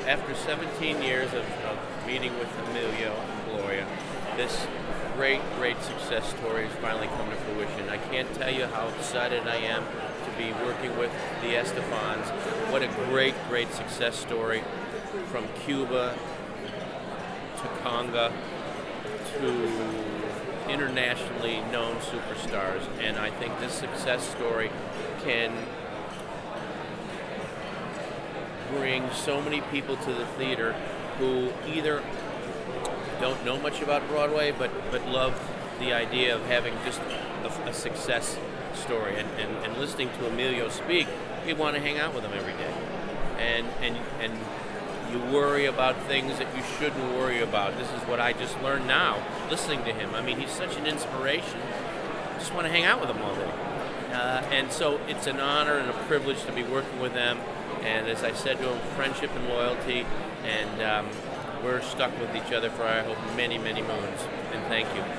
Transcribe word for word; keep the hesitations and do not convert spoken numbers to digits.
after seventeen years of, of meeting with Emilio and Gloria, this great, great success story has finally come to fruition. I can't tell you how excited I am to be working with the Estefans. What a great, great success story, from Cuba to Conga to internationally known superstars. And I think this success story can bring so many people to the theater who either don't know much about Broadway, but, but love the idea of having just a, a success story. And, and, and listening to Emilio speak, we want to hang out with him every day. And, and, and you worry about things that you shouldn't worry about. This is what I just learned now, listening to him. I mean, he's such an inspiration. I just want to hang out with him all day. Uh, and so it's an honor and a privilege to be working with them. And as I said to him, friendship and loyalty. And um, we're stuck with each other for, I hope, many, many moons. And thank you.